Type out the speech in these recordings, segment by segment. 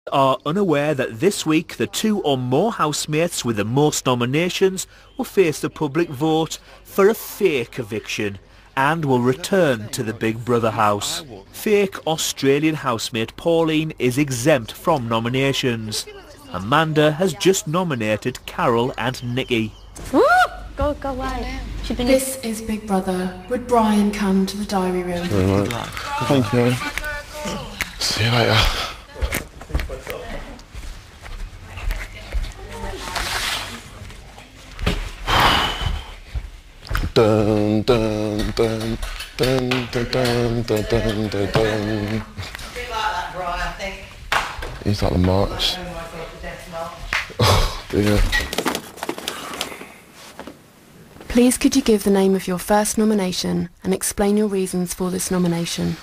Are unaware that this week the 2 or more housemates with the most nominations will face the public vote for a fake eviction and will return to the Big Brother house. Fake Australian housemate Pauline is exempt from nominations. Amanda has just nominated Carol and Nikki. Woo! Go away. This is Big Brother. Would Brian come to the diary room? Thank you. See you later. Dun dun dun dun dun dun dun dun dun dun. A bit like that, Brian, I think. He's like the march. Oh dear. Please could you give the name of your first nomination and explain your reasons for this nomination?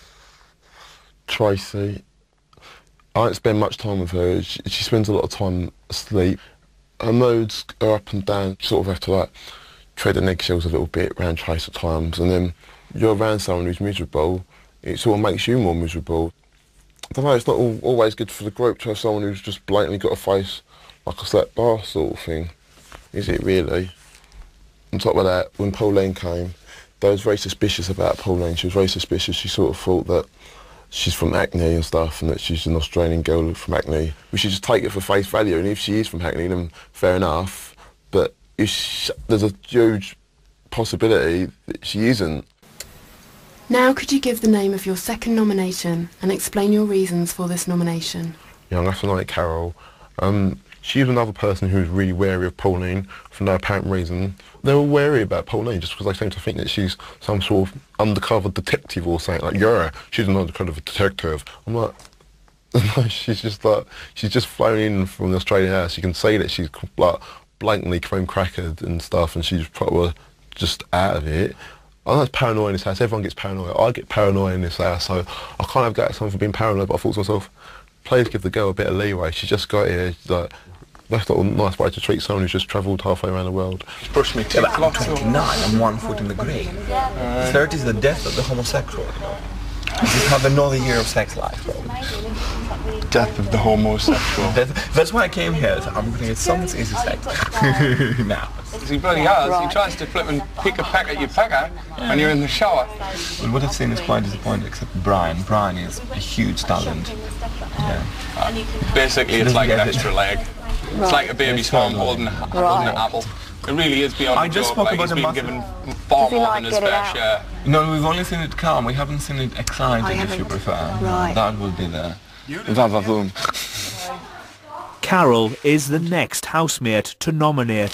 Tracy. I don't spend much time with her. She spends a lot of time asleep. Her moods are up and down. You sort of have to like tread the eggshells a little bit around Trace at times, and then you're around someone who's miserable, it sort of makes you more miserable. I don't know, it's not always good for the group to have someone who's just blatantly got a face like a slack bar sort of thing. Is it really? On top of that, when Pauline came, they was very suspicious about Pauline. She was very suspicious. She sort of thought that she's from Hackney and stuff, and that she's an Australian girl from Hackney. We should just take it for face value, and if she is from Hackney, then fair enough. But there's a huge possibility that she isn't. Now could you give the name of your second nomination and explain your reasons for this nomination? Yeah, I'm going to have to nominate Carol. She's another person who's really wary of Pauline for no apparent reason. They're all wary about Pauline just because they seem to think that she's some sort of undercover detective or something. Like, yeah, she's an undercover detective. I'm like, no, she's just flown in from the Australian house. You can see that she's like blatantly cream crackered and stuff, and she's probably just out of it. I know it's paranoia in this house. Everyone gets paranoia. I get paranoia in this house, so I kind of got something for being paranoid. But I thought to myself, please give the girl a bit of leeway. She just got here. Like, that's not a nice way to treat someone who's just travelled halfway around the world. Push me too. I'm 29. I'm 1 foot in the grave. 30 is the death of the homosexual. You know? You just have another year of sex life, probably. Death of the homosexual. That's why I came here. So I'm going to get some easy sex now. He bloody has. He tries to flip and pick a peck at your pecker when you're in the shower. Well, what I've seen is quite disappointing, except Brian. Brian is a huge talent. Yeah. Basically, it's like an extra leg. It's like a baby's arm holding an apple. It really is beyond a joke. Like he's been given far more than his fair share. No, we've only seen it calm. We haven't seen it excited, if you prefer. Right. That would be the Va-va-voom. Carol is the next housemate to nominate.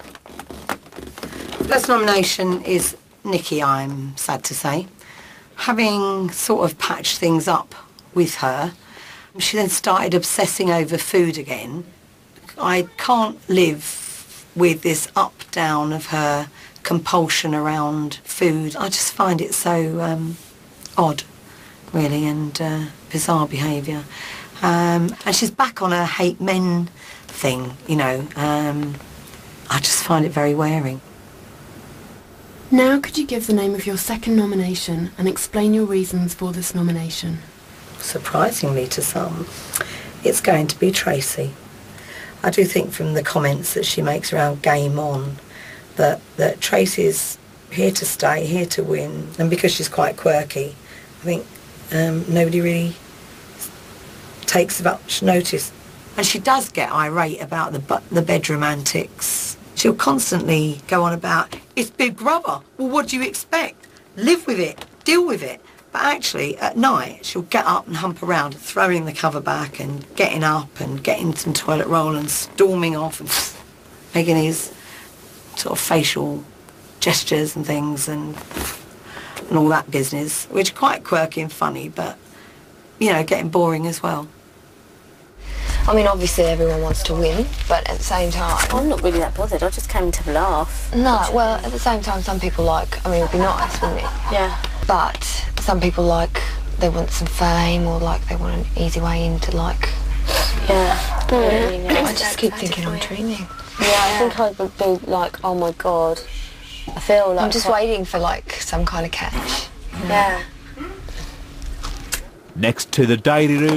First nomination is Nikki, I'm sad to say. Having sort of patched things up with her, she then started obsessing over food again. I can't live with this up-down of her compulsion around food. I just find it so odd, really, and bizarre behaviour. And she's back on her hate men thing, you know. I just find it very wearing. Now could you give the name of your second nomination and explain your reasons for this nomination? Surprisingly to some, it's going to be Tracy. I do think from the comments that she makes around Game On that Tracy's here to stay, here to win, and because she's quite quirky, I think nobody really takes much notice. And she does get irate about the bedroom antics. She'll constantly go on about, it's Big Brother, well what do you expect? Live with it, deal with it. But actually, at night, she'll get up and hump around, throwing the cover back and getting up and getting some toilet roll and storming off and making these sort of facial gestures and things and all that business, which are quite quirky and funny, but, you know, getting boring as well. I mean, obviously everyone wants to win, but at the same time... I'm not really that bothered, I just came to have a laugh. No, well, at the same time, some people like... I mean, it would be nice, wouldn't it? Yeah. But some people like, they want some fame, or like they want an easy way into like... Yeah. I just keep thinking I'm dreaming. Yeah, I think I would be like, oh my God. I feel like... I'm just waiting for like some kind of catch. Yeah. Next to the diary room,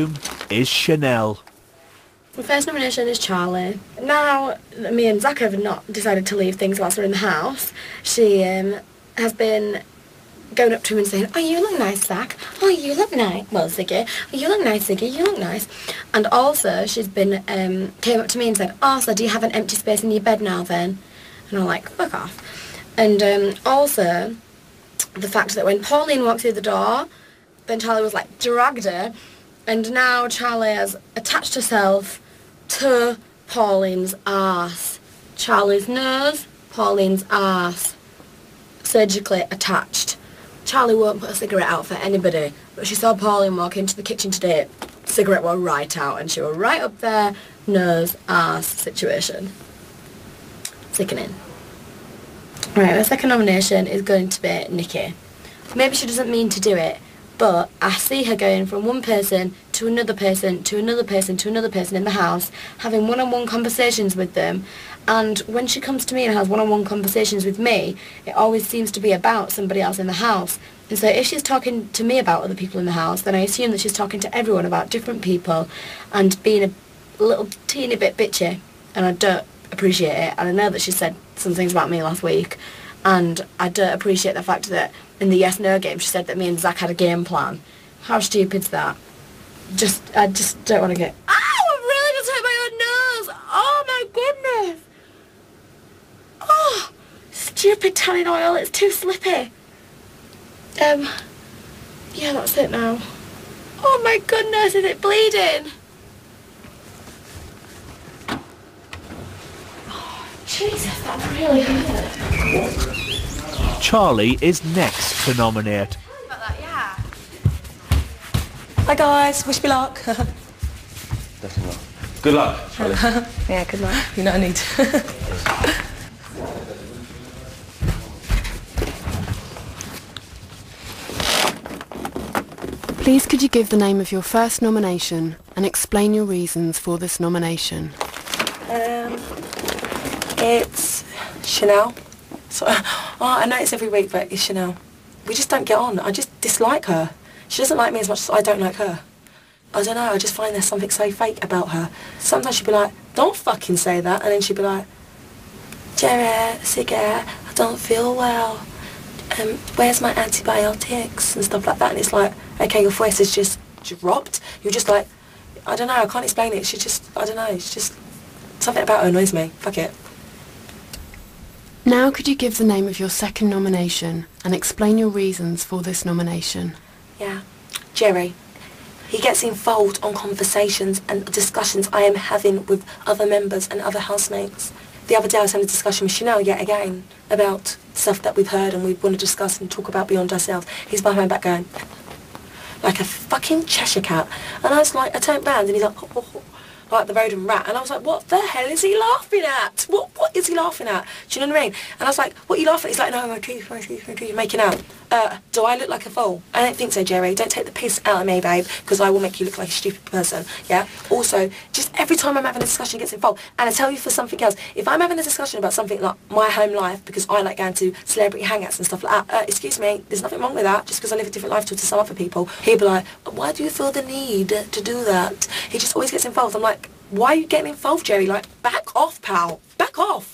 is Chanel. My first nomination is Charlie. Now that me and Zach have not decided to leave things whilst we're in the house, she has been going up to him and saying, "Oh, you look nice, Zach. Oh, you look nice." Well, Ziggy. "Oh, you look nice, Ziggy. You look nice." And also, she's been, came up to me and said, "Oh, so do you have an empty space in your bed now then?" And I'm like, fuck off. And also, the fact that when Pauline walked through the door, then Charlie was like, dragged her, and now Charlie has attached herself to Pauline's arse. Charlie's nose, Pauline's arse. Surgically attached. Charlie won't put a cigarette out for anybody, but she saw Pauline walk into the kitchen today, cigarette were right out, and she were right up there, nose, arse situation. Sickening. Right, her second nomination is going to be Nikki. Maybe she doesn't mean to do it, but I see her going from one person to another person to another person to another person in the house, having one-on-one conversations with them, and when she comes to me and has one-on-one conversations with me, it always seems to be about somebody else in the house. And so if she's talking to me about other people in the house, then I assume that she's talking to everyone about different people and being a little teeny bit bitchy, and I don't appreciate it. And I know that she said some things about me last week, and I don't appreciate the fact that in the yes-no game she said that me and Zach had a game plan. How stupid's that? I just don't want to get... Ow! I've really just hurt my own nose! Oh my goodness! Oh! Stupid tanning oil, it's too slippy. Yeah, that's it now. Oh my goodness, is it bleeding? Jesus, that's really good. Charlie is next to nominate. Hi guys, wish me luck. Definitely. Good luck, Charlie. Yeah, good luck. You know I need. Please could you give the name of your first nomination and explain your reasons for this nomination? It's Chanel. So, I know it's every week, but it's Chanel. We just don't get on. I just dislike her. She doesn't like me as much as I don't like her. I don't know, I just find there's something so fake about her. Sometimes she'd be like, "Don't fucking say that," and then she'd be like, "Jerry, cigarette, I don't feel well. Where's my antibiotics?" and stuff like that. And it's like, okay, your voice has just dropped. You're just like, I don't know, I can't explain it. She just, I don't know, it's just, something about her annoys me. Fuck it. Now could you give the name of your second nomination and explain your reasons for this nomination? Yeah, Jerry. He gets involved on conversations and discussions I am having with other members and other housemates. The other day I was having a discussion with Chanel yet again about stuff that we've heard and we want to discuss and talk about beyond ourselves. He's behind my back going, like a fucking Cheshire cat. And I was like, I turned round and he's like, oh, oh, like the rodent rat. And I was like, what the hell is he laughing at? What is he laughing at? Do you know what I mean? And I was like, what are you laughing at? He's like, no, my teeth, making out. Do I look like a fool? I don't think so, Jerry. Don't take the piss out of me, babe, because I will make you look like a stupid person, yeah? Also, just every time I'm having a discussion, he gets involved. And I tell you for something else, if I'm having a discussion about something like my home life, because I like going to celebrity hangouts and stuff like that, excuse me, there's nothing wrong with that, just because I live a different life to some other people. He'll be like, why do you feel the need to do that? He just always gets involved. I'm like, why are you getting involved, Jerry? Like, back off, pal. Back off.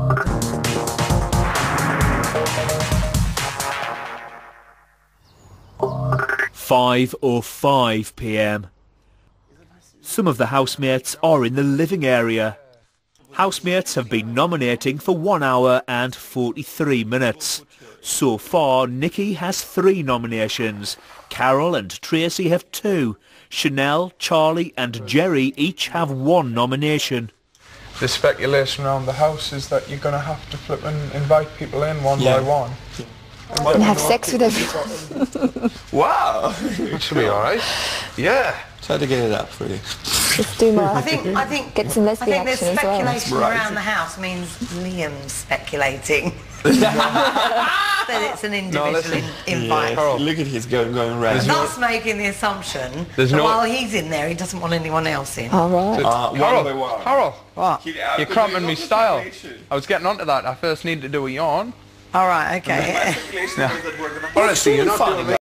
5:05 p.m. Some of the housemates are in the living area. Housemates have been nominating for 1 hour and 43 minutes. So far, Nikki has 3 nominations. Carol and Tracy have 2. Chanel, Charlie and Jerry each have 1 nomination. The speculation around the house is that you're going to have to flip and invite people in one by one. And have sex with everyone. Wow! It should be alright. Yeah. Try to get it up for you. Just do more. I think get some lesbian there's action as well. speculation around the house means Liam's speculating. That it's an individual invite. Yeah, look at his going round. That's making the assumption that while he's in there, he doesn't want anyone else in. All right. Carol, what? You're cramping me style. I was getting onto that. I first needed to do a yawn. All right, okay. Honestly, you're not doing